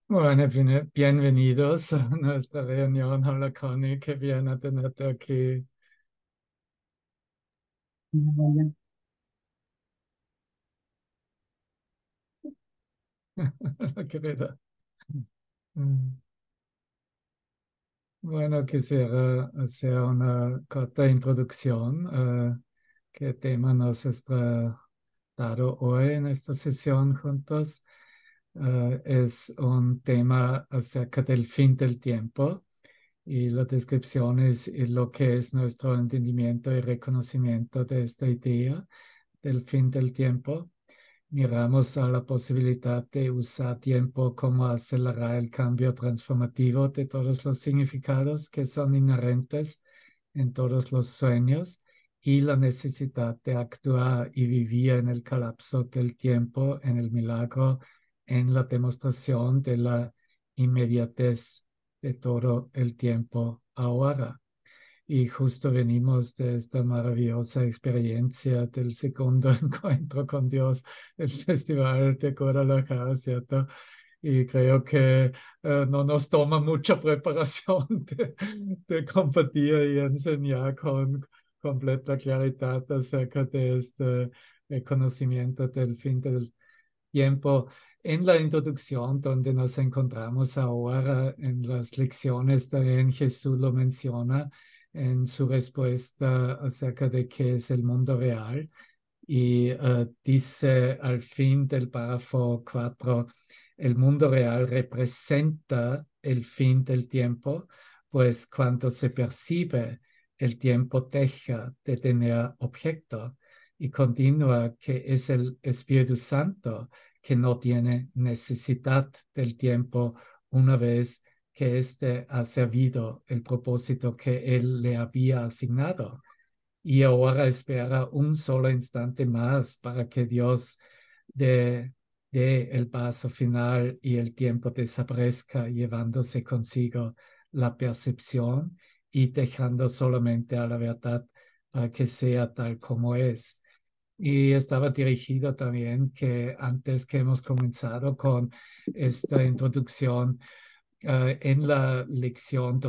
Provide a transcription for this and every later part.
Bueno, bienvenidos a nuestra reunión. Hola Connie, qué bien tenerte aquí. Vaya. Querida. Mm. Bueno, quisiera hacer una corta introducción. ¿Qué tema nos está dado hoy en esta sesión juntos? Es un tema acerca del fin del tiempo y la descripción es lo que es nuestro entendimiento y reconocimiento de esta idea del fin del tiempo. Miramos a la posibilidad de usar tiempo como acelerar el cambio transformativo de todos los significados que son inherentes en todos los sueños y la necesidad de actuar y vivir en el colapso del tiempo, en el milagro, en la demostración de la inmediatez de todo el tiempo ahora. Y justo venimos de esta maravillosa experiencia del segundo encuentro con Dios, el Festival de Guadalajara, ¿cierto? Y creo que no nos toma mucha preparación de compartir y enseñar con completa claridad acerca de este conocimiento del fin del tiempo. En la introducción donde nos encontramos ahora, en las lecciones también Jesús lo menciona en su respuesta acerca de qué es el mundo real y dice al fin del párrafo 4, el mundo real representa el fin del tiempo, pues cuando se percibe, el tiempo deja de tener objeto y continúa que es el Espíritu Santo que no tiene necesidad del tiempo una vez que éste ha servido el propósito que él le había asignado y ahora espera un solo instante más para que Dios dé, dé el paso final y el tiempo desaparezca, llevándose consigo la percepción y dejando solamente a la verdad para que sea tal como es. Y estaba dirigido también que antes que hemos comenzado con esta introducción, en la lección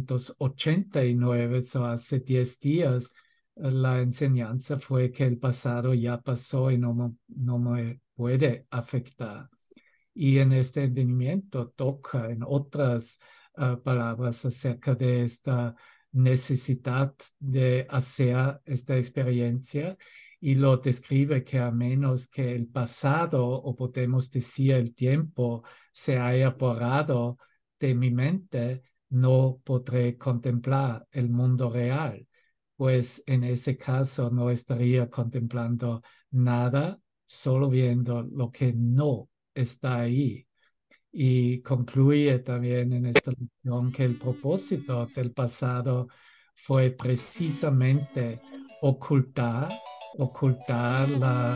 289, so hace 10 días, la enseñanza fue que el pasado ya pasó y no me puede afectar. Y en este entendimiento toca en otras palabras acerca de esta necesidad de hacer esta experiencia y lo describe que a menos que el pasado, o podemos decir el tiempo, se haya borrado de mi mente, no podré contemplar el mundo real, pues en ese caso no estaría contemplando nada, solo viendo lo que no está ahí. Y concluye también en esta lección que el propósito del pasado fue precisamente ocultar, ocultar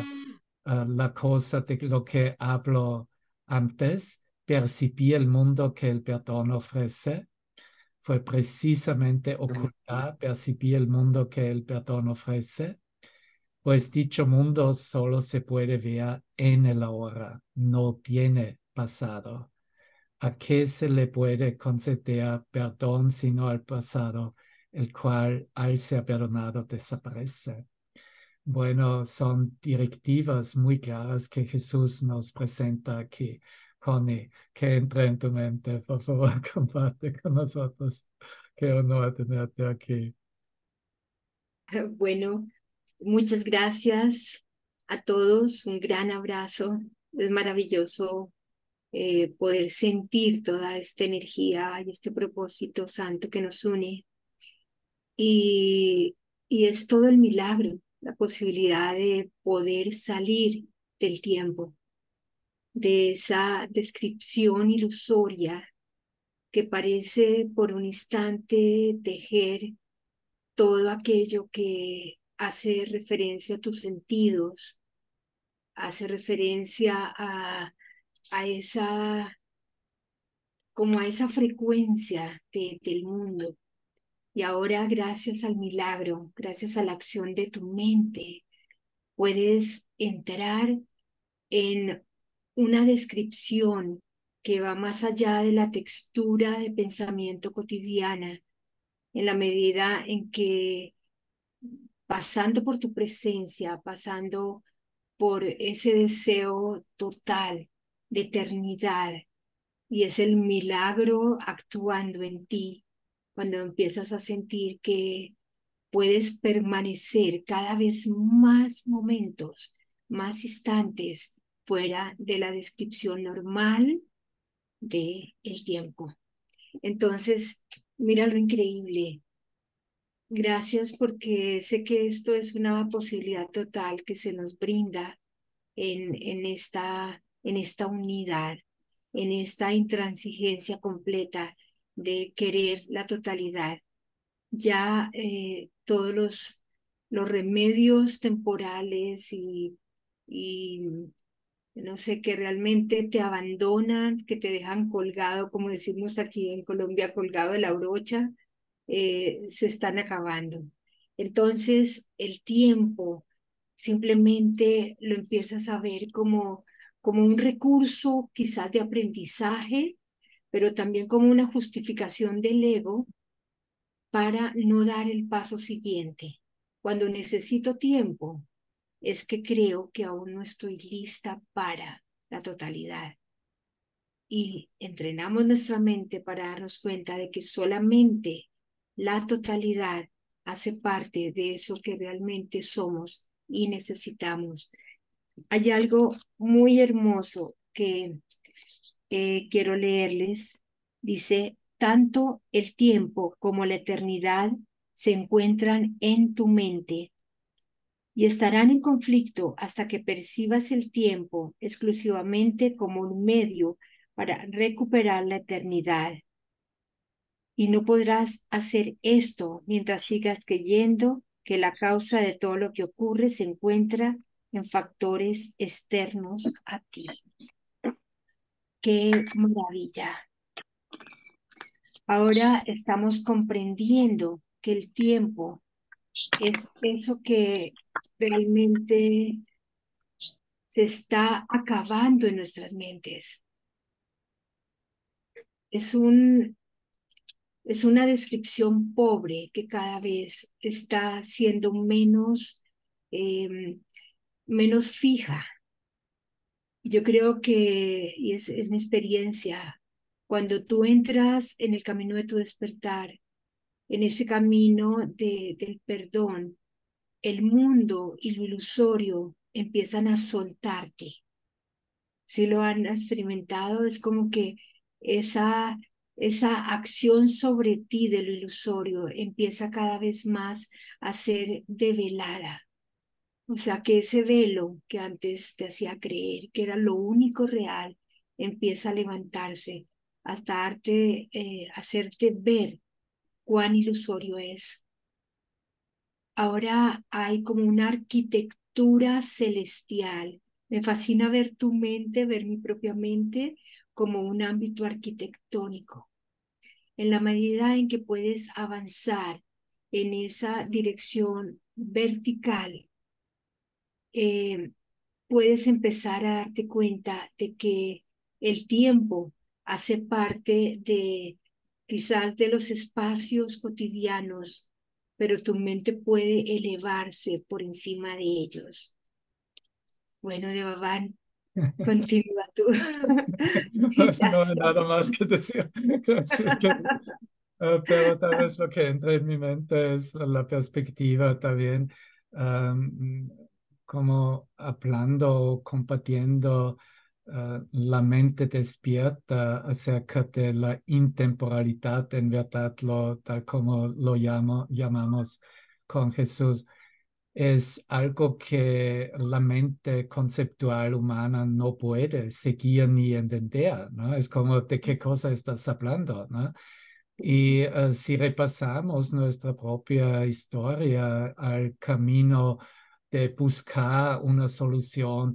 la cosa de lo que hablo antes, percibir el mundo que el perdón ofrece. Fue precisamente ocultar, percibir el mundo que el perdón ofrece, pues dicho mundo solo se puede ver en el ahora, no tiene pasado. ¿A qué se le puede conceder perdón sino al pasado, el cual al ser perdonado desaparece? Bueno, son directivas muy claras que Jesús nos presenta aquí. Connie, que entra en tu mente, por favor, comparte con nosotros. Qué honor tenerte aquí. Bueno, muchas gracias a todos, un gran abrazo. Es maravilloso poder sentir toda esta energía y este propósito santo que nos une. Y, y es todo el milagro, la posibilidad de poder salir del tiempo, de esa descripción ilusoria que parece por un instante tejer todo aquello que hace referencia a tus sentidos, hace referencia a esa, como a esa frecuencia del mundo. Y ahora, gracias al milagro, gracias a la acción de tu mente, puedes entrar en una descripción que va más allá de la textura de pensamiento cotidiana, en la medida en que pasando por tu presencia, pasando por ese deseo total de eternidad, y es el milagro actuando en ti, cuando empiezas a sentir que puedes permanecer cada vez más momentos, más instantes fuera de la descripción normal de el tiempo. Entonces, mira lo increíble. Gracias porque sé que esto es una posibilidad total que se nos brinda en esta unidad, en esta intransigencia completa de querer la totalidad. Ya todos los remedios temporales y no sé, que realmente te abandonan, que te dejan colgado, como decimos aquí en Colombia, colgado de la brocha, se están acabando. Entonces, el tiempo simplemente lo empiezas a ver como un recurso quizás de aprendizaje, pero también como una justificación del ego para no dar el paso siguiente. Cuando necesito tiempo, es que creo que aún no estoy lista para la totalidad. Y entrenamos nuestra mente para darnos cuenta de que solamente la totalidad hace parte de eso que realmente somos y necesitamos. Hay algo muy hermoso que quiero leerles. Dice, tanto el tiempo como la eternidad se encuentran en tu mente y estarán en conflicto hasta que percibas el tiempo exclusivamente como un medio para recuperar la eternidad. Y no podrás hacer esto mientras sigas creyendo que la causa de todo lo que ocurre se encuentra en factores externos a ti. ¡Qué maravilla! Ahora estamos comprendiendo que el tiempo es eso que realmente se está acabando en nuestras mentes. Es es una descripción pobre que cada vez está siendo eh, menos fija. Yo creo que, y es mi experiencia, cuando tú entras en el camino de tu despertar, en ese camino del perdón, el mundo y lo ilusorio empiezan a soltarte. Si lo han experimentado, es como que esa acción sobre ti de lo ilusorio empieza cada vez más a ser develada. O sea, que ese velo que antes te hacía creer que era lo único real, empieza a levantarse hasta hacerte ver cuán ilusorio es. Ahora hay como una arquitectura celestial. Me fascina ver tu mente, ver mi propia mente como un ámbito arquitectónico. En la medida en que puedes avanzar en esa dirección vertical, eh, puedes empezar a darte cuenta de que el tiempo hace parte de quizás de los espacios cotidianos, pero tu mente puede elevarse por encima de ellos. Bueno, Devaván, continúa tú. No hay nada Gracias. más que decir. Gracias. Pero tal vez lo que entra en mi mente es la perspectiva también, am, como hablando, compartiendo la mente despierta acerca de la intemporalidad, en verdad, tal como lo llamamos con Jesús. Es algo que la mente conceptual humana no puede seguir ni entender, ¿no? Es como de qué cosa estás hablando, ¿no? Y si repasamos nuestra propia historia al camino de buscar una solución,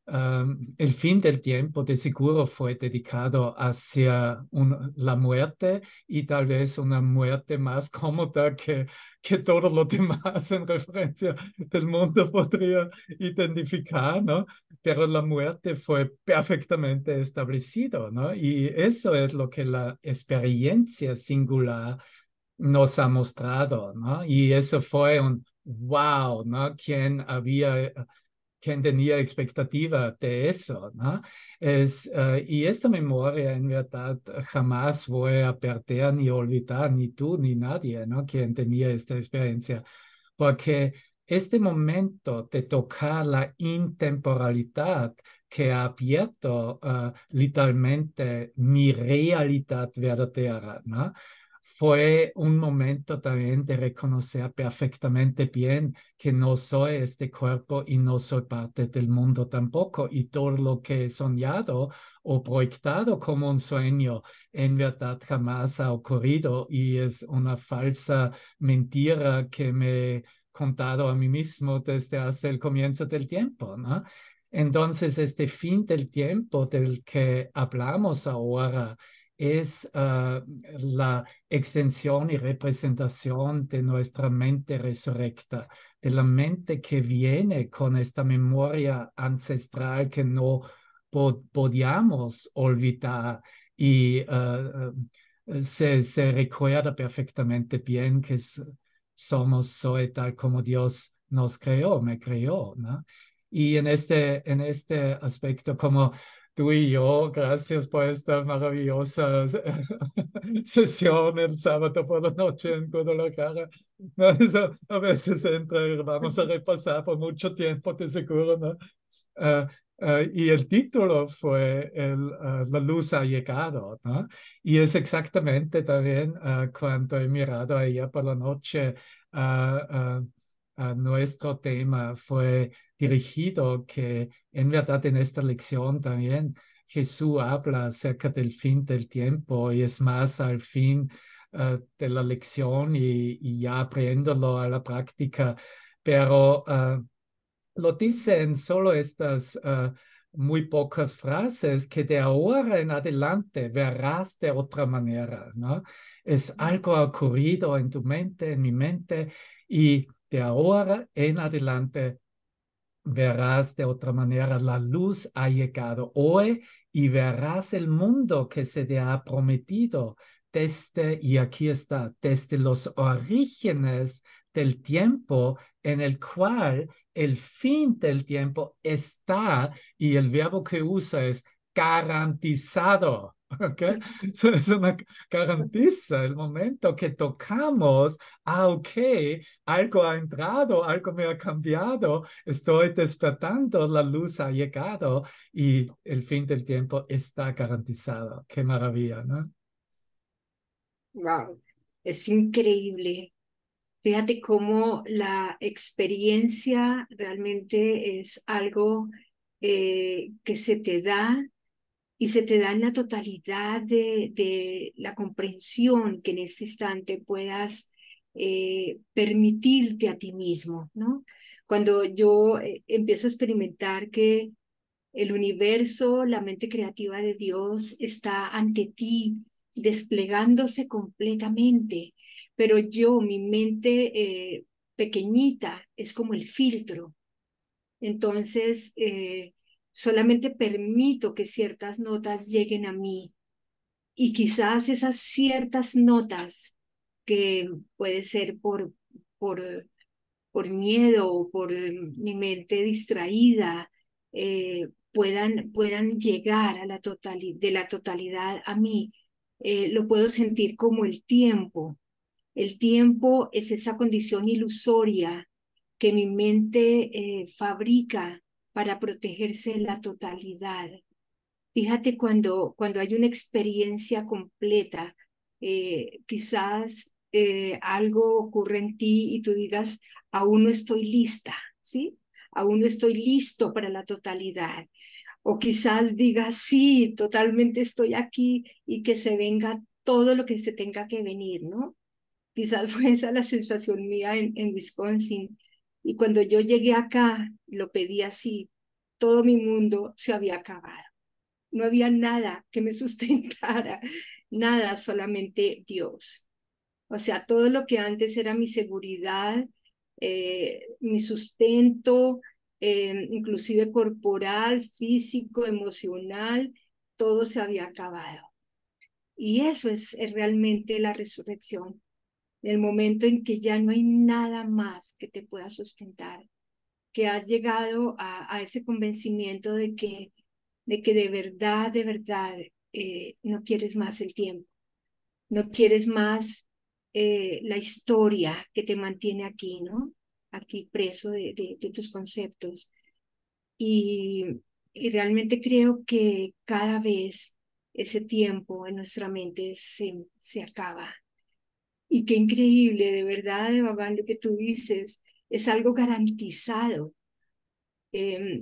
el fin del tiempo de seguro fue dedicado hacia la muerte y tal vez una muerte más cómoda que todo lo demás en referencia del mundo podría identificar, ¿no? Pero la muerte fue perfectamente establecido, ¿no? Y eso es lo que la experiencia singular nos ha mostrado, ¿no? Y eso fue un wow, ¿no? ¿Quién tenía expectativa de eso, ¿no? Y esta memoria en verdad jamás voy a perder ni olvidar, ni tú ni nadie, ¿no? Quien tenía esta experiencia, porque este momento de tocar la intemporalidad que ha abierto literalmente mi realidad verdadera, ¿no? Fue un momento también de reconocer perfectamente bien que no soy este cuerpo y no soy parte del mundo tampoco. Y todo lo que he soñado o proyectado como un sueño en verdad jamás ha ocurrido y es una falsa mentira que me he contado a mí mismo desde hace el comienzo del tiempo, ¿no? Entonces, este fin del tiempo del que hablamos ahora es la extensión y representación de nuestra mente resurrecta, de la mente que viene con esta memoria ancestral que no podíamos olvidar y se recuerda perfectamente bien que soy tal como Dios nos creó, me creó, ¿no? Y en este aspecto, como tú y yo, gracias por esta maravillosa sesión el sábado por la noche en Guadalajara. No, eso, a veces vamos a repasar por mucho tiempo, de seguro, ¿no? Ah, y el título fue La luz ha llegado, ¿no? Y es exactamente también cuando he mirado ayer por la noche, nuestro tema fue dirigido que en verdad en esta lección también Jesús habla acerca del fin del tiempo y es más al fin de la lección y ya aprendiéndolo a la práctica, pero lo dice en solo estas muy pocas frases que de ahora en adelante verás de otra manera, ¿no? Es algo ha ocurrido en tu mente, en mi mente, y de ahora en adelante verás de otra manera, la luz ha llegado hoy y verás el mundo que se te ha prometido y aquí está, desde los orígenes del tiempo en el cual el fin del tiempo está, y el verbo que usa es garantizado. ¿Ok? Es una garantiza el momento que tocamos, ok, algo ha entrado, algo me ha cambiado, estoy despertando, la luz ha llegado y el fin del tiempo está garantizado. Qué maravilla, ¿no? Wow, es increíble. Fíjate cómo la experiencia realmente es algo que se te da y se te da en la totalidad de la comprensión que en este instante puedas permitirte a ti mismo, ¿no? Cuando yo empiezo a experimentar que el universo, la mente creativa de Dios está ante ti, desplegándose completamente, pero yo, mi mente pequeñita, es como el filtro. Entonces, solamente permito que ciertas notas lleguen a mí y quizás esas ciertas notas que puede ser por, por miedo o por mi mente distraída, puedan llegar a de la totalidad a mí. Lo puedo sentir como el tiempo. El tiempo es esa condición ilusoria que mi mente fabrica para protegerse de la totalidad. Fíjate cuando hay una experiencia completa, quizás algo ocurre en ti y tú digas, aún no estoy lista, ¿sí? Aún no estoy listo para la totalidad. O quizás digas, sí, totalmente estoy aquí y que se venga todo lo que se tenga que venir, ¿no? Quizás fue esa la sensación mía en Wisconsin. Y cuando yo llegué acá, lo pedí así, todo mi mundo se había acabado. No había nada que me sustentara, nada, solamente Dios. O sea, todo lo que antes era mi seguridad, mi sustento, inclusive corporal, físico, emocional, todo se había acabado. Y eso es realmente la resurrección, en el momento en que ya no hay nada más que te pueda sustentar, que has llegado a ese convencimiento de verdad, no quieres más el tiempo, no quieres más la historia que te mantiene aquí, ¿no? Aquí preso de tus conceptos. Y, y realmente creo que cada vez ese tiempo en nuestra mente se acaba. Y qué increíble, de verdad, Babán, lo que tú dices, es algo garantizado. Eh,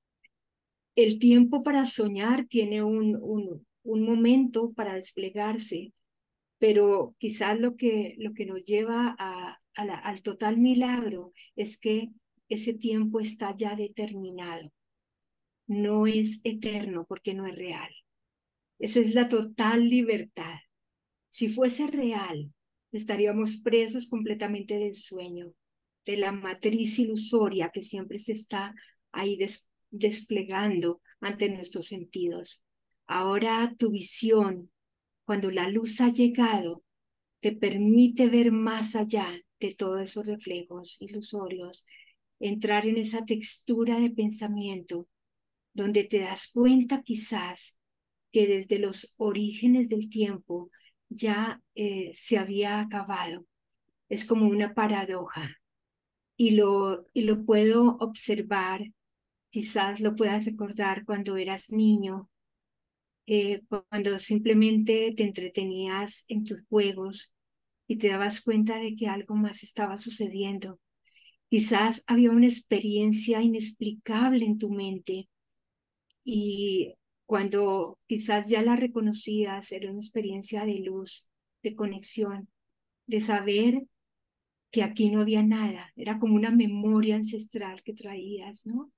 el tiempo para soñar tiene un momento para desplegarse, pero quizás lo que nos lleva al total milagro es que ese tiempo está ya determinado, no es eterno porque no es real. Esa es la total libertad. Si fuese real, estaríamos presos completamente del sueño, de la matriz ilusoria que siempre se está ahí desplegando ante nuestros sentidos. Ahora tu visión, cuando la luz ha llegado, te permite ver más allá de todos esos reflejos ilusorios, entrar en esa textura de pensamiento donde te das cuenta quizás que desde los orígenes del tiempo ya se había acabado. Es como una paradoja y lo puedo observar, quizás lo puedas recordar cuando eras niño, cuando simplemente te entretenías en tus juegos y te dabas cuenta de que algo más estaba sucediendo. Quizás había una experiencia inexplicable en tu mente y cuando quizás ya la reconocías, era una experiencia de luz, de conexión, de saber que aquí no había nada, era como una memoria ancestral que traías, ¿no?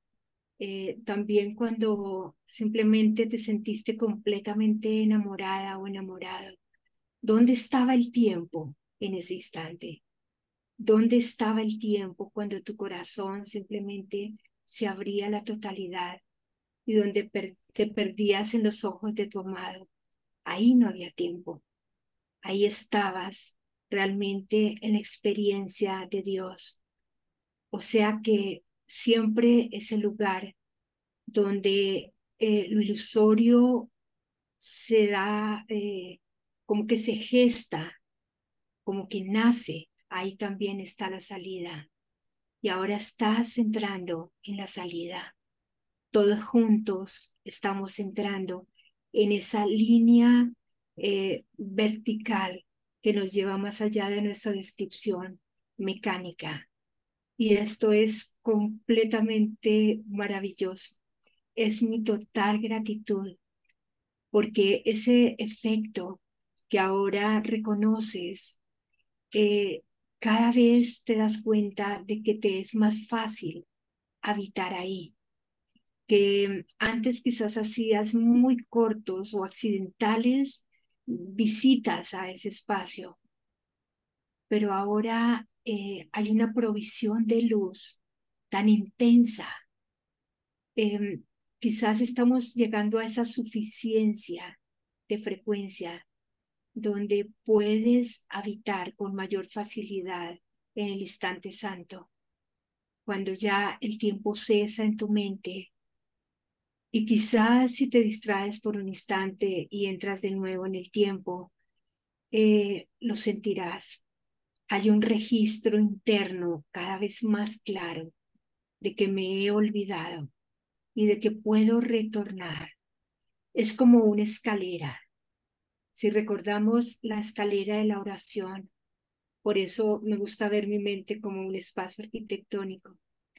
También cuando simplemente te sentiste completamente enamorada o enamorado, ¿dónde estaba el tiempo en ese instante? ¿Dónde estaba el tiempo cuando tu corazón simplemente se abría a la totalidad y donde te perdías en los ojos de tu amado? Ahí no había tiempo. Ahí estabas realmente en la experiencia de Dios. O sea que siempre es el lugar donde lo ilusorio se da, como que se gesta, como que nace. Ahí también está la salida. Y ahora estás entrando en la salida. Todos juntos estamos entrando en esa línea vertical que nos lleva más allá de nuestra descripción mecánica. Y esto es completamente maravilloso. Es mi total gratitud porque ese efecto que ahora reconoces, eh, cada vez te das cuenta de que te es más fácil habitar ahí, que antes quizás hacías muy cortos o accidentales visitas a ese espacio, pero ahora hay una provisión de luz tan intensa. Eh, quizás estamos llegando a esa suficiencia de frecuencia donde puedes habitar con mayor facilidad en el instante santo, cuando ya el tiempo cesa en tu mente. Y quizás si te distraes por un instante y entras de nuevo en el tiempo, lo sentirás. Hay un registro interno cada vez más claro de que me he olvidado y de que puedo retornar. Es como una escalera. Si recordamos la escalera de la oración, por eso me gusta ver mi mente como un espacio arquitectónico.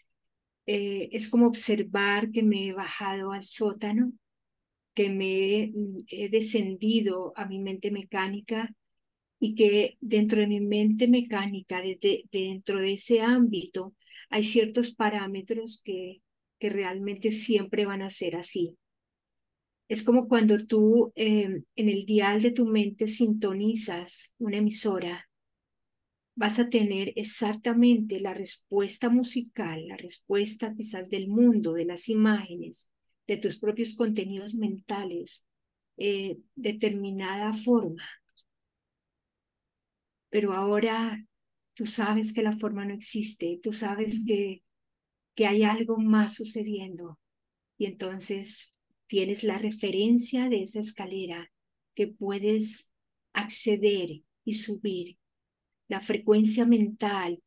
Es como observar que me he bajado al sótano, que he descendido a mi mente mecánica y que dentro de mi mente mecánica, desde dentro de ese ámbito, hay ciertos parámetros que realmente siempre van a ser así. Es como cuando tú en el dial de tu mente sintonizas una emisora, vas a tener exactamente la respuesta musical, la respuesta quizás del mundo, de las imágenes, de tus propios contenidos mentales, determinada forma. Pero ahora tú sabes que la forma no existe, tú sabes que hay algo más sucediendo y entonces tienes la referencia de esa escalera que puedes acceder y subir. La frecuencia mental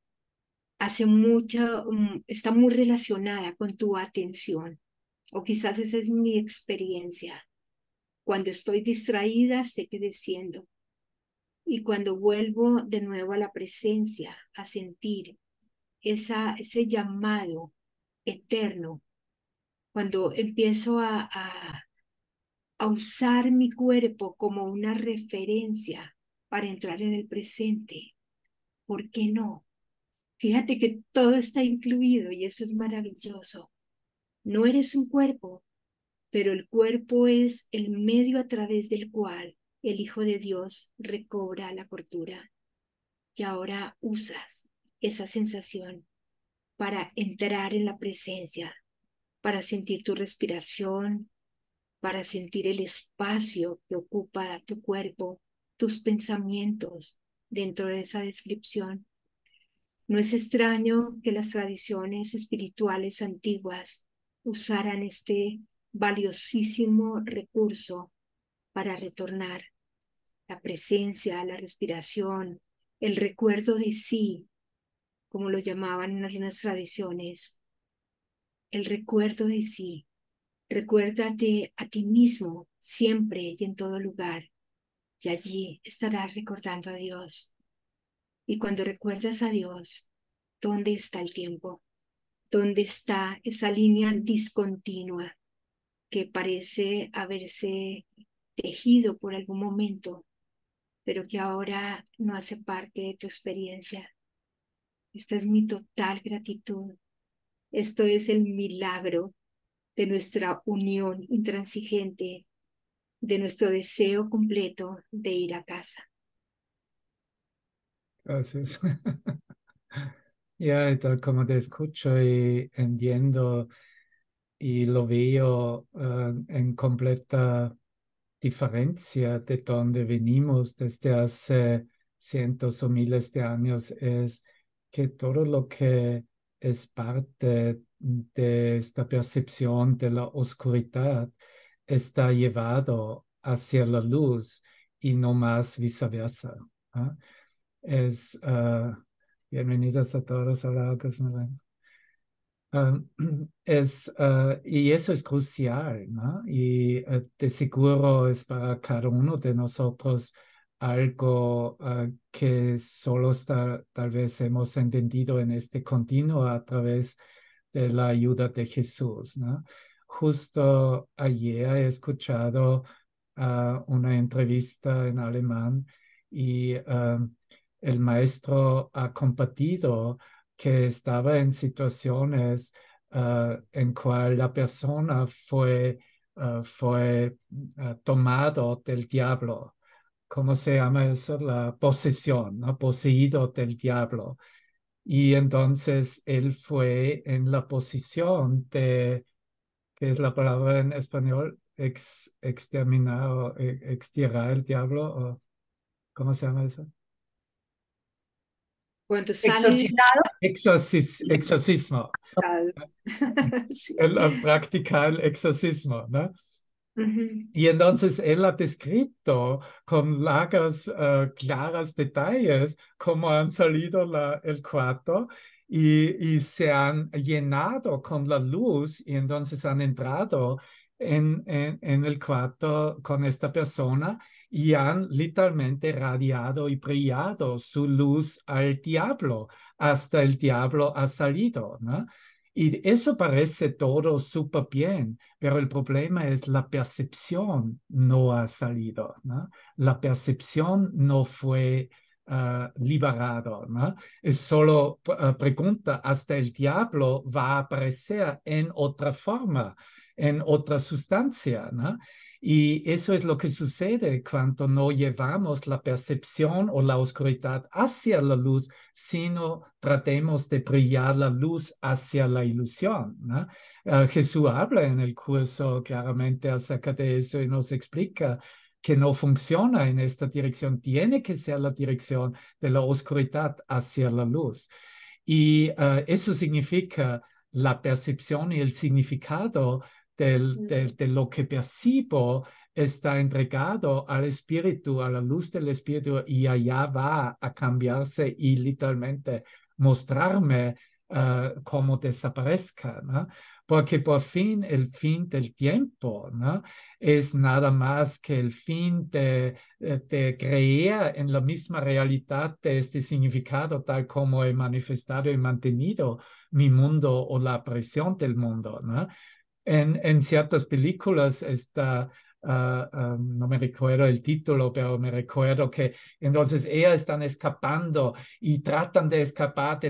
está muy relacionada con tu atención, o quizás esa es mi experiencia. Cuando estoy distraída, sé que desciendo. Y cuando vuelvo de nuevo a la presencia, a sentir ese llamado eterno, cuando empiezo a usar mi cuerpo como una referencia para entrar en el presente, ¿por qué no? Fíjate que todo está incluido y eso es maravilloso. No eres un cuerpo, pero el cuerpo es el medio a través del cual el Hijo de Dios recobra la cordura. Y ahora usas esa sensación para entrar en la presencia, para sentir tu respiración, para sentir el espacio que ocupa tu cuerpo, tus pensamientos dentro de esa descripción. No es extraño que las tradiciones espirituales antiguas usaran este valiosísimo recurso para retornar la presencia, la respiración, el recuerdo de sí, como lo llamaban en algunas tradiciones, el recuerdo de sí. Recuérdate a ti mismo siempre y en todo lugar, y allí estarás recordando a Dios. Y cuando recuerdas a Dios, ¿dónde está el tiempo? ¿Dónde está esa línea discontinua que parece haberse tejido por algún momento, pero que ahora no hace parte de tu experiencia? Esta es mi total gratitud. Esto es el milagro de nuestra unión intransigente, de nuestro deseo completo de ir a casa. Gracias. Ya, y tal como te escucho y entiendo y lo veo en completa diferencia de donde venimos desde hace cientos o miles de años, es que todo lo que es parte de esta percepción de la oscuridad está llevado hacia la luz y no más viceversa. ¿Ah? Es, bienvenidos a todos a la Ah, y eso es crucial, ¿no? Y de seguro es para cada uno de nosotros algo que solo tal vez hemos entendido en este continuo a través de la ayuda de Jesús, ¿no? Justo ayer he escuchado una entrevista en alemán y el maestro ha compartido que estaba en situaciones en cual la persona fue tomado del diablo. ¿Cómo se llama eso? La posesión, ¿no? Poseído del diablo. Y entonces él fue en la posición de, ¿qué es la palabra en español? Exterminar o extirpar el diablo. O, ¿cómo se llama eso? Cuando sales, Exorcitado. Exorcismo. sí. Él practica el exorcismo, ¿no? Uh-huh. Y entonces él ha descrito con largas, claras detalles cómo han salido el cuarto y se han llenado con la luz y entonces han entrado en el cuarto con esta persona y han literalmente radiado y brillado su luz al diablo, hasta el diablo ha salido, ¿no? Y eso parece todo súper bien, pero el problema es la percepción no ha salido, ¿no? La percepción no fue liberado, ¿no? Es solo pregunta, hasta el diablo va a aparecer en otra forma, en otra sustancia, ¿no? Y eso es lo que sucede cuando no llevamos la percepción o la oscuridad hacia la luz, sino tratemos de brillar la luz hacia la ilusión, ¿no? Jesús habla en el curso claramente acerca de eso y nos explica que no funciona en esta dirección, tiene que ser la dirección de la oscuridad hacia la luz. Y eso significa la percepción y el significado de lo que percibo está entregado al espíritu, a la luz del espíritu, y allá va a cambiarse y literalmente mostrarme cómo desaparezca, ¿no? Porque por fin el fin del tiempo, ¿no? Es nada más que el fin de creer en la misma realidad de este significado, tal como he manifestado y mantenido mi mundo o la presión del mundo, ¿no? En ciertas películas está, no me recuerdo el título, pero me recuerdo que entonces ellas están escapando y tratan de escapar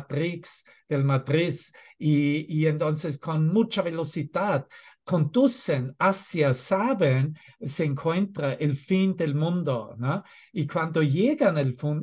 del matriz, y entonces con mucha velocidad conducen hacia, saben, se encuentra el fin del mundo, ¿no? Y cuando llegan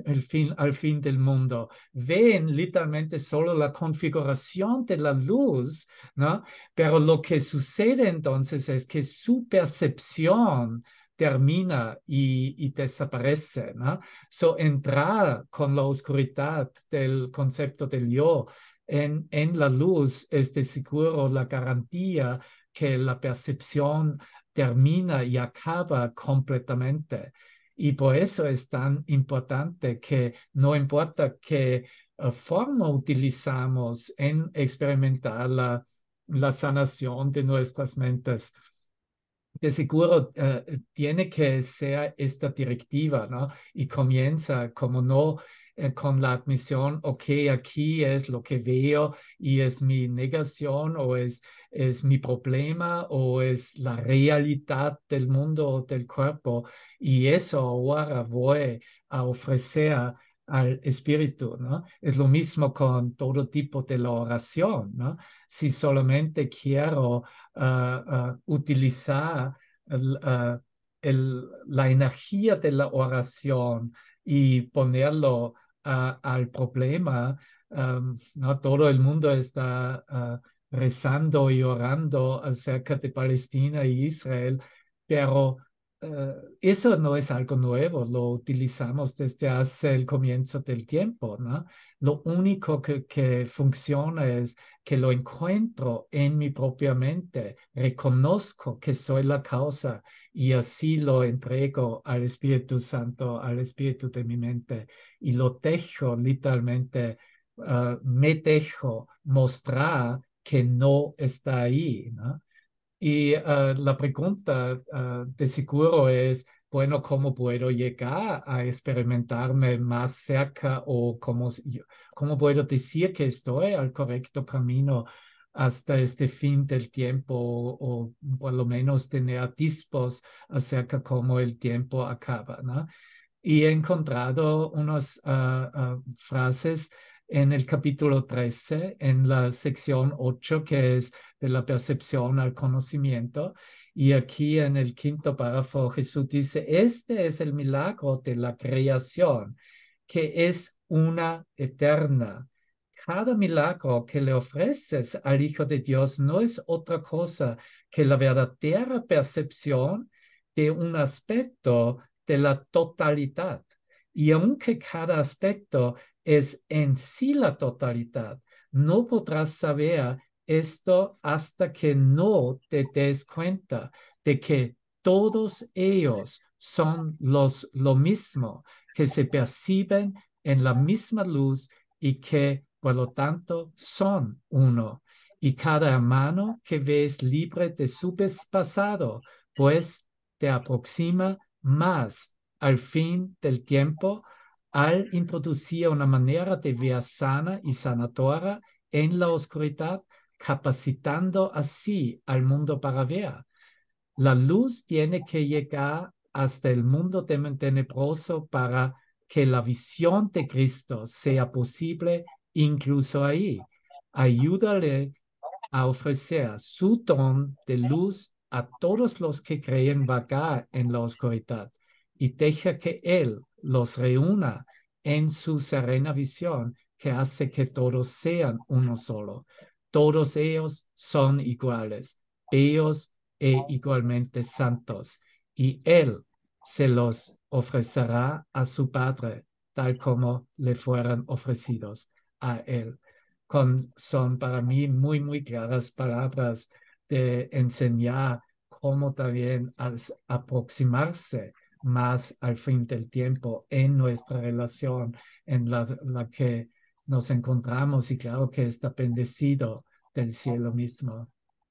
al fin del mundo, ven literalmente solo la configuración de la luz, ¿no? Pero lo que sucede entonces es que su percepción termina y desaparece, ¿no? So, entrar con la oscuridad del concepto del yo en la luz es de seguro la garantía que la percepción termina y acaba completamente. Y por eso es tan importante que no importa qué forma utilizamos en experimentar la sanación de nuestras mentes. De seguro tiene que ser esta directiva, ¿no? Y comienza como no con la admisión, ok, aquí es lo que veo y es mi negación o es mi problema o es la realidad del mundo o del cuerpo. Y eso ahora voy a ofrecer al espíritu, ¿no? Es lo mismo con todo tipo de la oración, ¿no? Si solamente quiero utilizar la energía de la oración y ponerlo al problema, no todo el mundo está rezando y orando acerca de Palestina y Israel, pero eso no es algo nuevo, lo utilizamos desde hace el comienzo del tiempo, ¿no? Lo único que funciona es que lo encuentro en mi propia mente, reconozco que soy la causa y así lo entrego al Espíritu Santo, al Espíritu de mi mente y lo dejo literalmente, me dejo mostrar que no está ahí, ¿no? Y la pregunta de seguro es, bueno, ¿cómo puedo llegar a experimentarme más cerca o cómo puedo decir que estoy al correcto camino hasta este fin del tiempo o por lo menos tener atisbos acerca cómo el tiempo acaba, ¿no? Y he encontrado unas frases en el capítulo 13, en la sección 8, que es de la percepción al conocimiento. Y aquí en el quinto párrafo Jesús dice, este es el milagro de la creación, que es una eterna. Cada milagro que le ofreces al Hijo de Dios no es otra cosa que la verdadera percepción de un aspecto de la totalidad. Y aunque cada aspecto es en sí la totalidad, no podrás saber esto hasta que no te des cuenta de que todos ellos son lo mismo, que se perciben en la misma luz y que, por lo tanto, son uno. Y cada hermano que ves libre de su pasado, pues te aproxima más al fin del tiempo al introducir una manera de ver sana y sanadora en la oscuridad, capacitando así al mundo para ver. La luz tiene que llegar hasta el mundo tenebroso para que la visión de Cristo sea posible incluso ahí. Ayúdale a ofrecer su don de luz a todos los que creen vagar en la oscuridad y deja que Él los reúna en su serena visión que hace que todos sean uno solo. Todos ellos son iguales, bellos e igualmente santos, y Él se los ofrecerá a su Padre, tal como le fueran ofrecidos a Él. Son para mí muy, muy claras palabras de enseñar cómo también aproximarse más al fin del tiempo en nuestra relación en la que nos encontramos y claro que está bendecido del cielo mismo.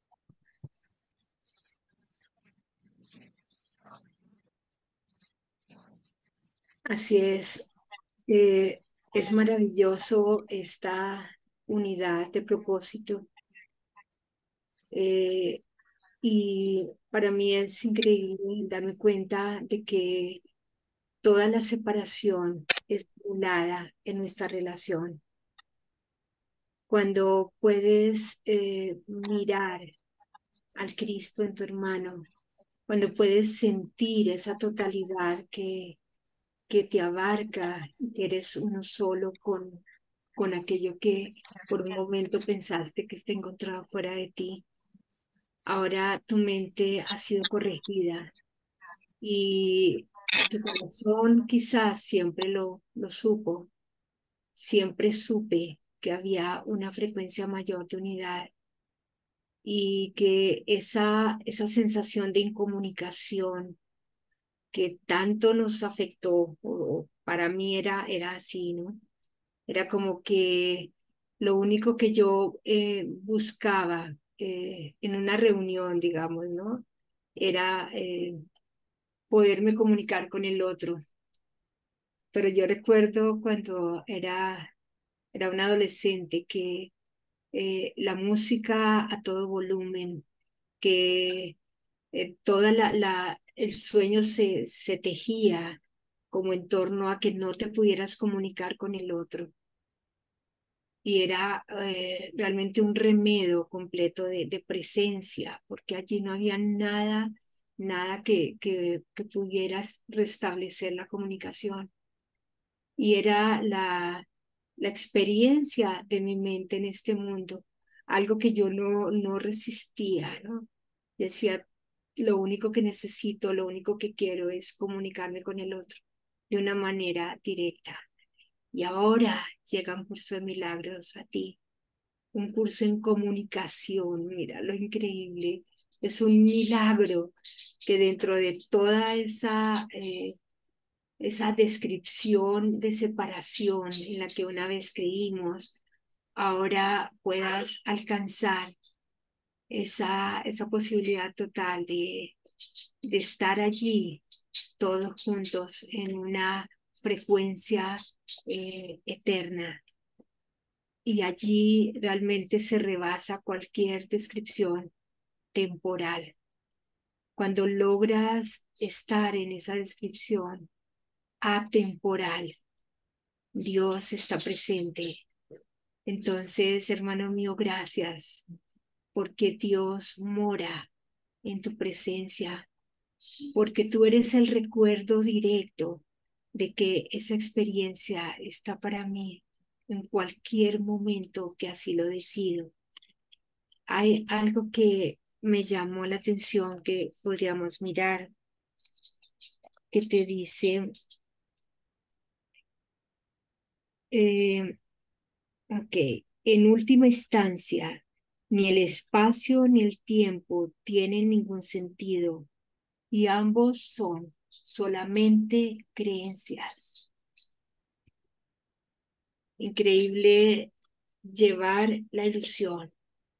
Así eh, es maravilloso esta unidad de propósito. eh, y para mí es increíble darme cuenta de que toda la separación es anulada en nuestra relación. Cuando puedes mirar al Cristo en tu hermano, cuando puedes sentir esa totalidad que te abarca, que eres uno solo con aquello que por un momento pensaste que se encontraba fuera de ti. Ahora tu mente ha sido corregida y tu corazón quizás siempre lo supo, siempre supe que había una frecuencia mayor de unidad y que esa sensación de incomunicación que tanto nos afectó, o para mí era así, ¿no? Era como que lo único que yo buscaba en una reunión, digamos, ¿no? Era poderme comunicar con el otro. Pero yo recuerdo cuando era una adolescente que la música a todo volumen, que toda el sueño se tejía como en torno a que no te pudieras comunicar con el otro. Y era realmente un remedio completo de presencia, porque allí no había nada que pudieras restablecer la comunicación. Y era la experiencia de mi mente en este mundo, algo que yo no resistía, ¿no? Decía, lo único que necesito, lo único que quiero es comunicarme con el otro de una manera directa. Y ahora llega un curso de milagros a ti, un curso en comunicación, mira lo increíble. Es un milagro que dentro de toda esa descripción de separación en la que una vez creímos, ahora puedas alcanzar esa posibilidad total de estar allí todos juntos en una frecuencia eterna. Y allí realmente se rebasa cualquier descripción temporal. Cuando logras estar en esa descripción atemporal, Dios está presente. Entonces, hermano mío, gracias, porque Dios mora en tu presencia, porque tú eres el recuerdo directo de que esa experiencia está para mí en cualquier momento que así lo decido. Hay algo que me llamó la atención que podríamos mirar, que te dice, eh, ok, en última instancia, ni el espacio ni el tiempo tienen ningún sentido y ambos son solamente creencias. Increíble llevar la ilusión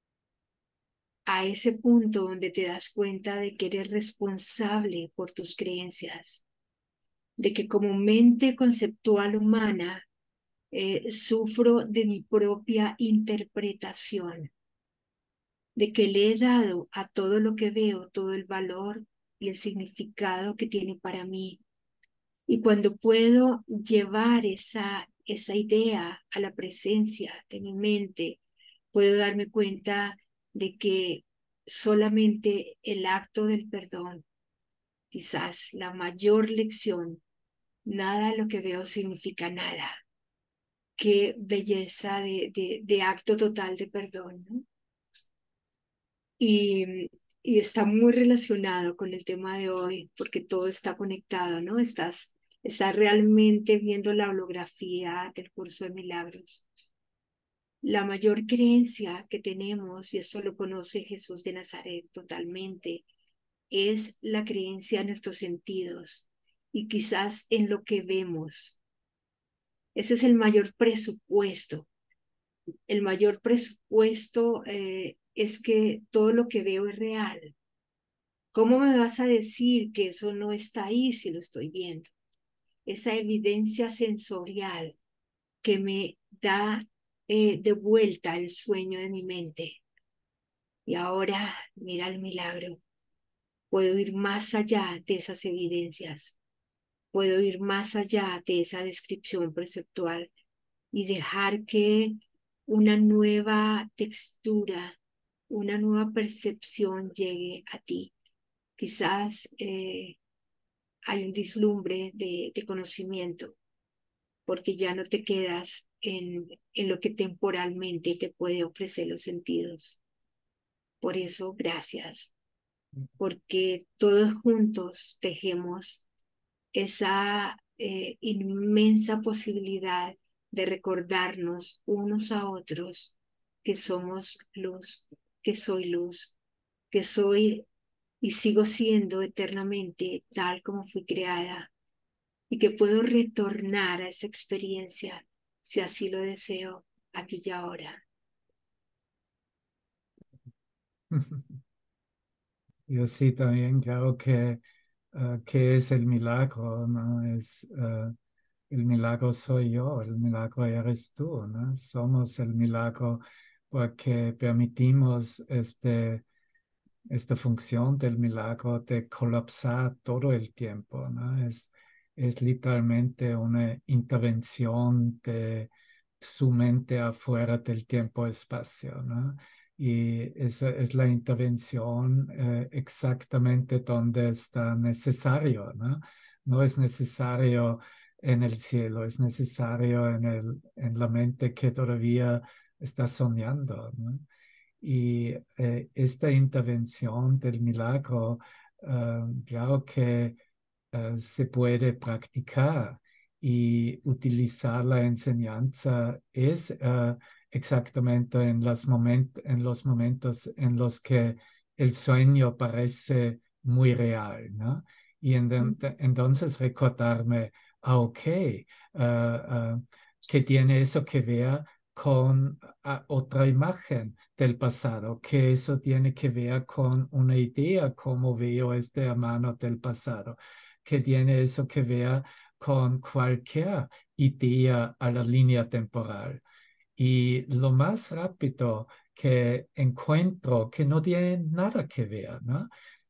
a ese punto donde te das cuenta de que eres responsable por tus creencias, de que como mente conceptual humana sufro de mi propia interpretación, de que le he dado a todo lo que veo todo el valor y el significado que tiene para mí, Y cuando puedo llevar esa idea a la presencia de mi mente, puedo darme cuenta de que solamente el acto del perdón, quizás la mayor lección, nada de lo que veo significa nada. Qué belleza de acto total de perdón, ¿no? Y está muy relacionado con el tema de hoy, porque todo está conectado, ¿no? Estás realmente viendo la holografía del curso de milagros. La mayor creencia que tenemos, y esto lo conoce Jesús de Nazaret totalmente, es la creencia en nuestros sentidos y quizás en lo que vemos. Ese es el mayor presupuesto. El mayor presupuesto es que todo lo que veo es real. ¿Cómo me vas a decir que eso no está ahí si lo estoy viendo? Esa evidencia sensorial que me da de vuelta el sueño de mi mente. Y ahora, mira el milagro. Puedo ir más allá de esas evidencias. Puedo ir más allá de esa descripción perceptual y dejar que una nueva textura, una nueva percepción llegue a ti. Quizás hay un vislumbre de conocimiento, porque ya no te quedas en lo que temporalmente te puede ofrecer los sentidos. Por eso, gracias, porque todos juntos tejemos esa inmensa posibilidad de recordarnos unos a otros que somos luz, que soy luz, que soy y sigo siendo eternamente tal como fui creada y que puedo retornar a esa experiencia si así lo deseo aquí y ahora. Yo sí también creo que es el milagro, ¿no? El milagro soy yo, el milagro eres tú, ¿no? Somos el milagro porque permitimos esta función del milagro de colapsar todo el tiempo, ¿no? Es literalmente una intervención de su mente afuera del tiempo-espacio, ¿no? Y esa es la intervención exactamente donde está necesario, ¿no? No es necesario en el cielo, es necesario en la mente que todavía está soñando, ¿no? Y esta intervención del milagro, claro que se puede practicar y utilizar la enseñanza es exactamente en los momentos en los que el sueño parece muy real, ¿no? Y entonces recordarme, ok, que tiene eso que ver con otra imagen del pasado, que eso tiene que ver con una idea, como veo este hermano del pasado, que tiene eso que ver con cualquier idea a la línea temporal. Y lo más rápido que encuentro que no tiene nada que ver, ¿no?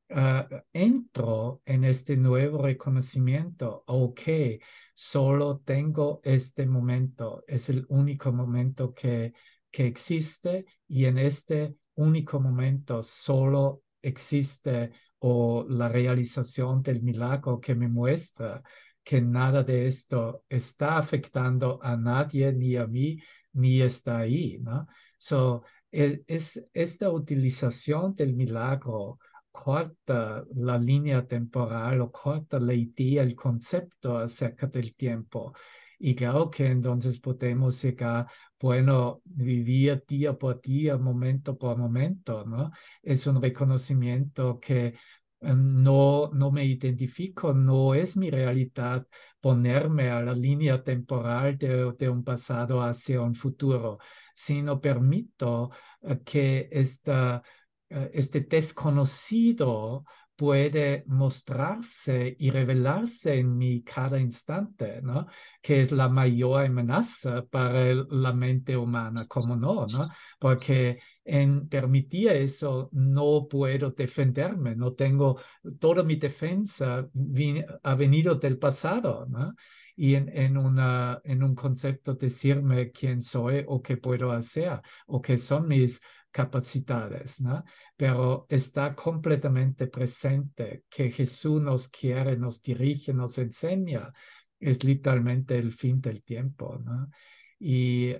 Entro en este nuevo reconocimiento, ok, solo tengo este momento, es el único momento que existe y en este único momento solo existe o la realización del milagro que me muestra que nada de esto está afectando a nadie ni a mí ni está ahí, ¿no? So, es esta utilización del milagro corta la línea temporal o corta la idea, el concepto acerca del tiempo. Y claro que entonces podemos llegar, bueno, vivir día por día, momento por momento, ¿no? Es un reconocimiento que no me identifico, no es mi realidad ponerme a la línea temporal de un pasado hacia un futuro, sino permito que este desconocido puede mostrarse y revelarse en mí cada instante, ¿no? Que es la mayor amenaza para la mente humana, como no, ¿no? Porque en permitir eso no puedo defenderme, no tengo, toda mi defensa ha venido del pasado, ¿no? Y en un concepto decirme quién soy o qué puedo hacer o qué son mis capacidades, ¿no? Pero está completamente presente que Jesús nos quiere, nos dirige, nos enseña. Es literalmente el fin del tiempo, ¿no? Y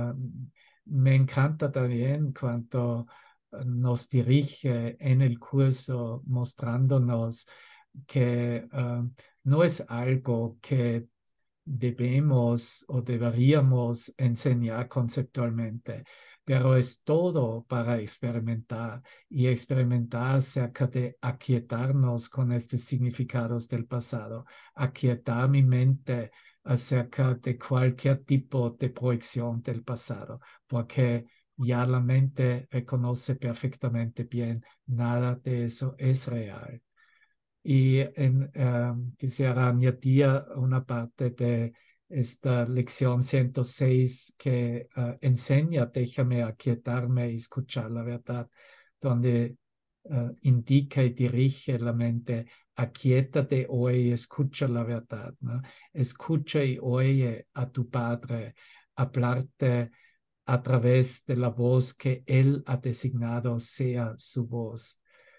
me encanta también cuando nos dirige en el curso mostrándonos que no es algo que debemos o deberíamos enseñar conceptualmente, pero es todo para experimentar y experimentar acerca de aquietarnos con estos significados del pasado, aquietar mi mente acerca de cualquier tipo de proyección del pasado, porque ya la mente reconoce perfectamente bien, nada de eso es real. Y quisiera añadir una parte de esta lección 106 que enseña, déjame aquietarme y escuchar la verdad, donde indica y dirige la mente, aquietate hoy y escucha la verdad, ¿no? Escucha y oye a tu Padre hablarte a través de la voz que Él ha designado sea su voz.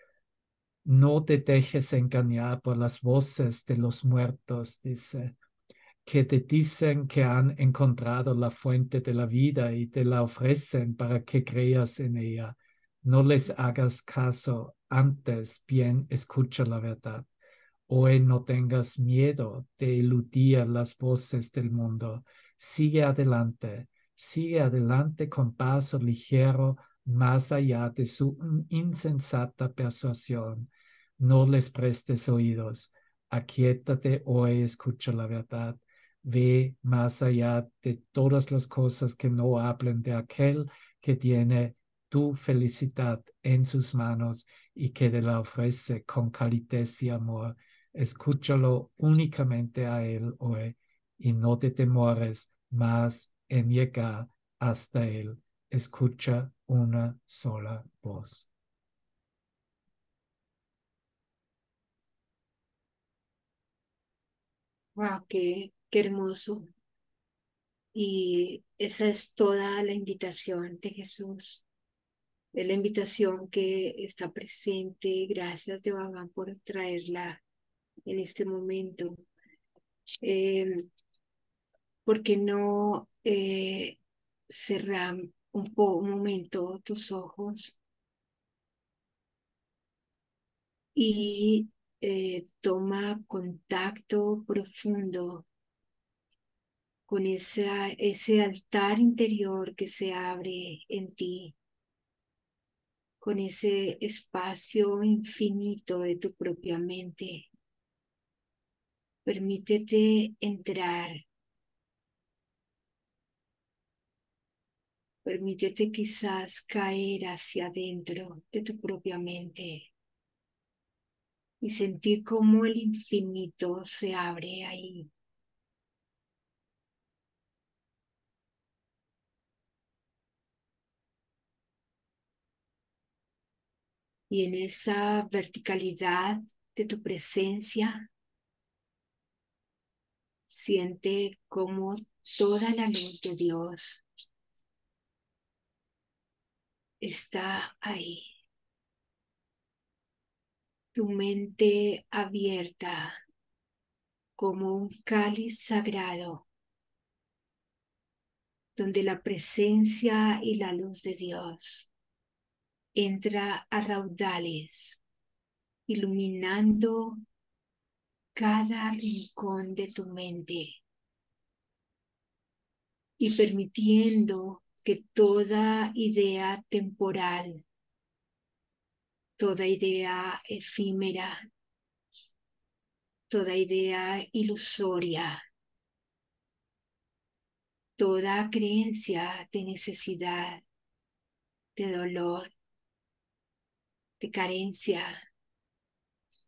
No te dejes engañar por las voces de los muertos, dice, que te dicen que han encontrado la fuente de la vida y te la ofrecen para que creas en ella. No les hagas caso, antes bien escucha la verdad. Hoy no tengas miedo de eludir las voces del mundo. Sigue adelante con paso ligero, más allá de su insensata persuasión. No les prestes oídos. Aquietate hoy, escucha la verdad. Ve más allá de todas las cosas que no hablen de aquel que tiene tu felicidad en sus manos y que te la ofrece con calidez y amor. Escúchalo únicamente a Él hoy y no te demores más en llegar hasta Él. Escucha una sola voz. Wow, qué hermoso. Y esa es toda la invitación de Jesús. Es la invitación que está presente. Gracias, de Bhagwan, por traerla en este momento. ¿Por qué no cerrar un momento tus ojos y toma contacto profundo con ese altar interior que se abre en ti, con ese espacio infinito de tu propia mente? Permítete entrar, permítete quizás caer hacia adentro de tu propia mente y sentir cómo el infinito se abre ahí. Y en esa verticalidad de tu presencia, siente cómo toda la luz de Dios está ahí. Tu mente abierta como un cáliz sagrado, donde la presencia y la luz de Dios entra a raudales, iluminando cada rincón de tu mente y permitiendo que toda idea temporal, toda idea efímera, toda idea ilusoria, toda creencia de necesidad, de dolor, de carencia,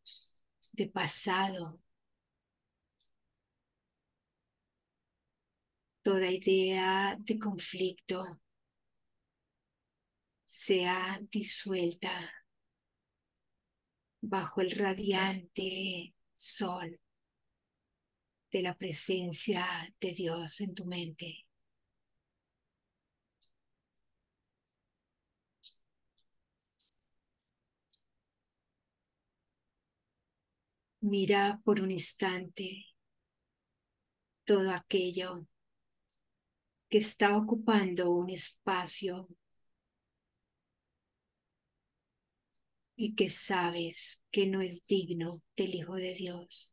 de pasado, toda idea de conflicto sea disuelta bajo el radiante sol de la presencia de Dios en tu mente. Mira por un instante todo aquello que está ocupando un espacio y que sabes que no es digno del Hijo de Dios.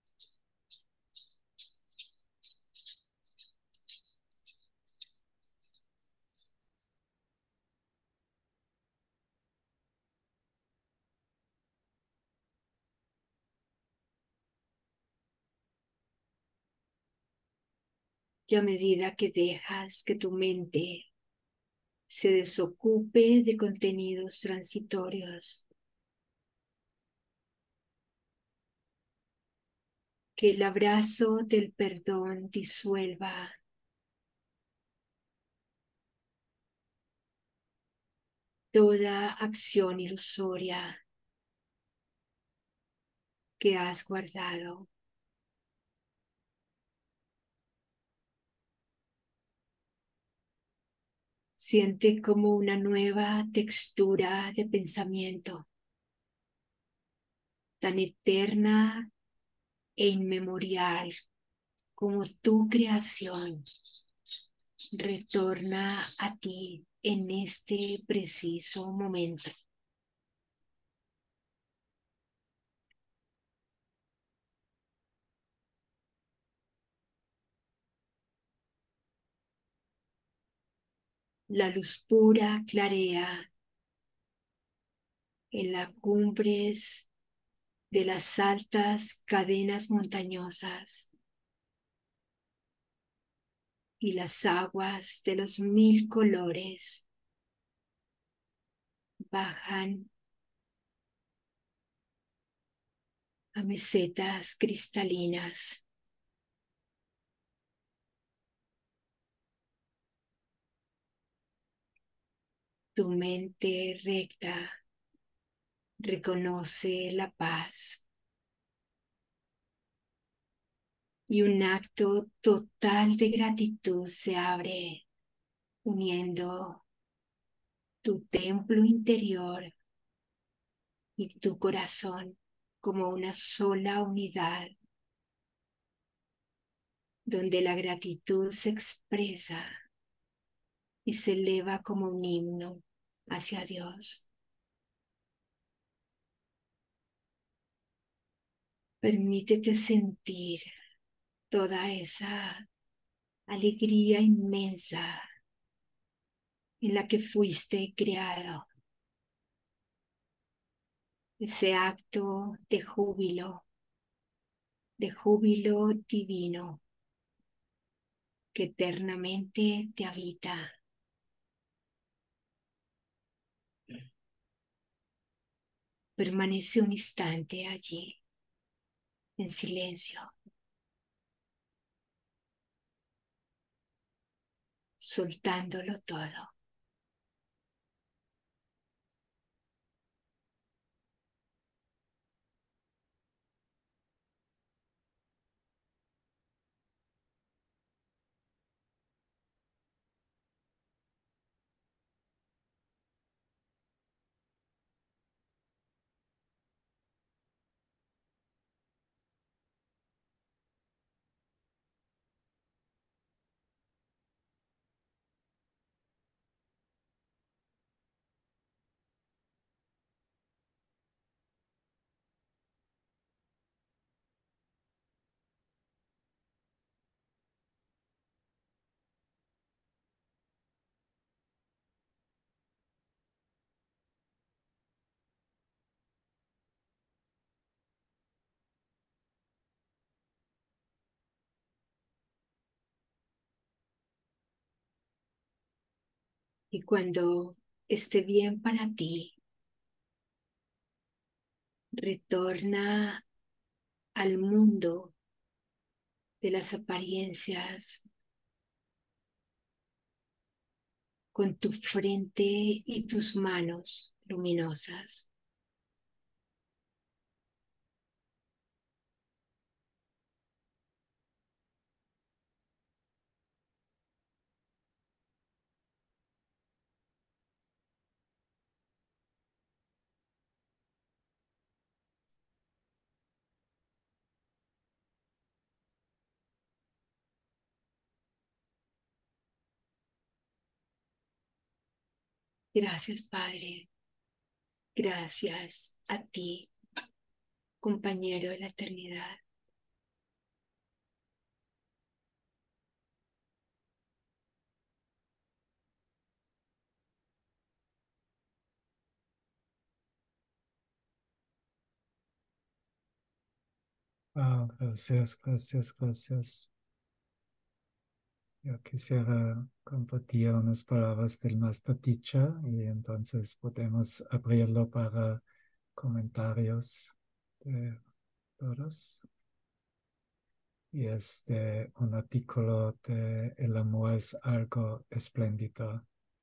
Y a medida que dejas que tu mente se desocupe de contenidos transitorios, que el abrazo del perdón disuelva toda acción ilusoria que has guardado. Siente como una nueva textura de pensamiento, tan eterna e inmemorial como tu creación, retorna a ti en este preciso momento. La luz pura clarea en las cumbres de las altas cadenas montañosas y las aguas de los mil colores bajan a mesetas cristalinas. Tu mente recta reconoce la paz y un acto total de gratitud se abre, uniendo tu templo interior y tu corazón como una sola unidad, donde la gratitud se expresa y se eleva como un himno hacia Dios. Permítete sentir toda esa alegría inmensa en la que fuiste creado, ese acto de júbilo divino que eternamente te habita. Permanece un instante allí, en silencio, soltándolo todo. Y cuando esté bien para ti, retorna al mundo de las apariencias con tu frente y tus manos luminosas. Gracias, Padre. Gracias a ti, compañero de la eternidad. Ah, gracias, gracias, gracias. Yo quisiera compartir unas palabras del Master Teacher y entonces podemos abrirlo para comentarios de todos. Y es de un artículo de El amor es algo espléndido.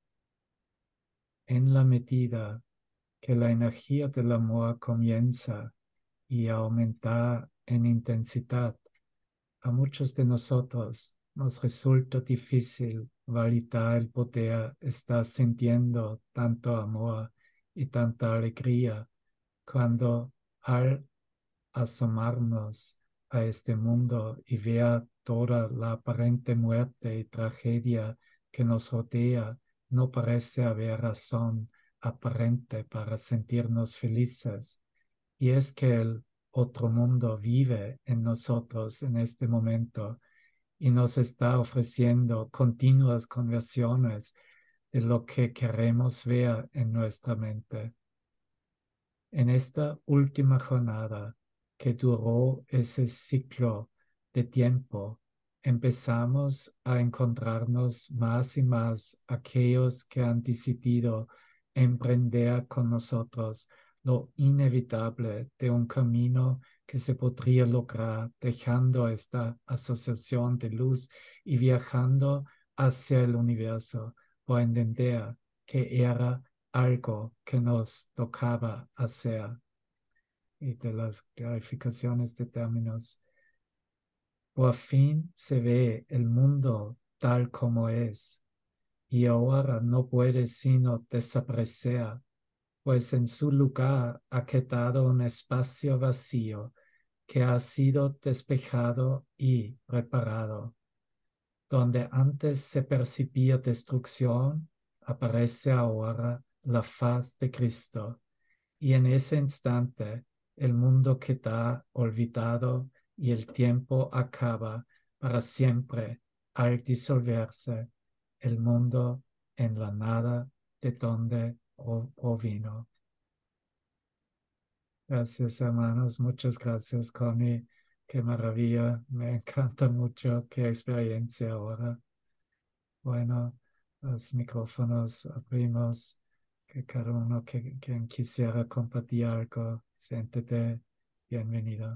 En la medida que la energía del amor comienza y a aumentar en intensidad, a muchos de nosotros nos resulta difícil validar el poder estar sintiendo tanto amor y tanta alegría cuando al asomarnos a este mundo y ver toda la aparente muerte y tragedia que nos rodea, no parece haber razón aparente para sentirnos felices. Y es que el otro mundo vive en nosotros en este momento y nos está ofreciendo continuas conversiones de lo que queremos ver en nuestra mente. En esta última jornada que duró ese ciclo de tiempo, empezamos a encontrarnos más y más aquellos que han decidido emprender con nosotros lo inevitable de un camino que se podría lograr dejando esta asociación de luz y viajando hacia el universo por entender que era algo que nos tocaba hacer y de las clarificaciones de términos. Por fin se ve el mundo tal como es y ahora no puede sino desaparecer, pues en su lugar ha quedado un espacio vacío que ha sido despejado y reparado. Donde antes se percibía destrucción, aparece ahora la faz de Cristo. Y en ese instante el mundo queda olvidado y el tiempo acaba para siempre al disolverse el mundo en la nada de donde provino. Gracias, hermanos. Muchas gracias, Connie. Qué maravilla. Me encanta mucho. Qué experiencia ahora. Bueno, los micrófonos abrimos. Que cada uno que quien quisiera compartir algo, siéntete bienvenido.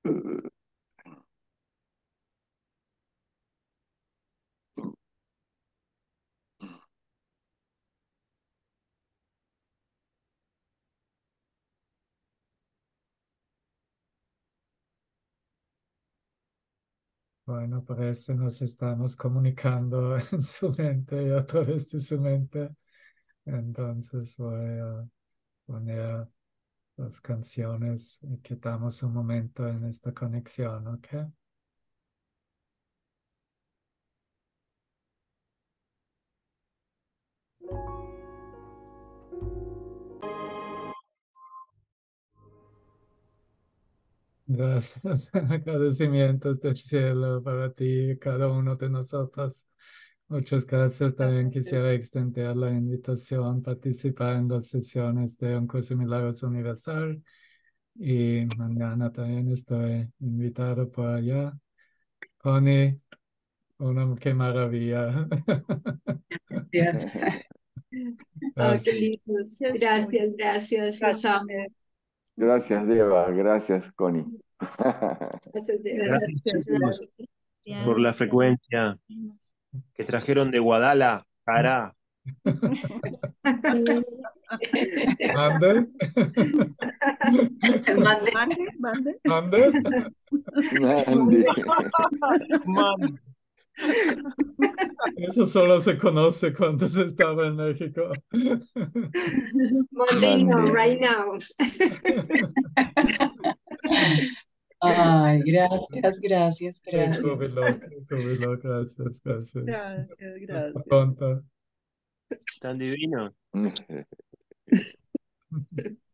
Bueno, por eso nos estamos comunicando en su mente y a través de su mente. Entonces voy a poner las canciones y quedamos un momento en esta conexión, ¿ok? Gracias, agradecimientos del cielo para ti, cada uno de nosotros. Muchas gracias. También quisiera extender la invitación, participar en las sesiones de Un Curso de Milagros Universal. Y mañana también estoy invitado por allá. Connie, qué maravilla. Ah, qué Gracias. lindos. Yes, Gracias, gracias. Los Gracias. amo. Gracias, Deva. Gracias, Connie. Gracias, de verdad. Gracias, Gracias a chicos, todos. por la frecuencia que trajeron de Guadalajara. ¿Mande? Mande. ¿Mande? Andy. Man, Eso solo se conoce cuando se estaba en México. Monday, no, Mandy. right now. Ay, gracias, gracias, gracias. Júbilo, gracias, gracias. gracias, Hasta gracias. pronto. Tan divino.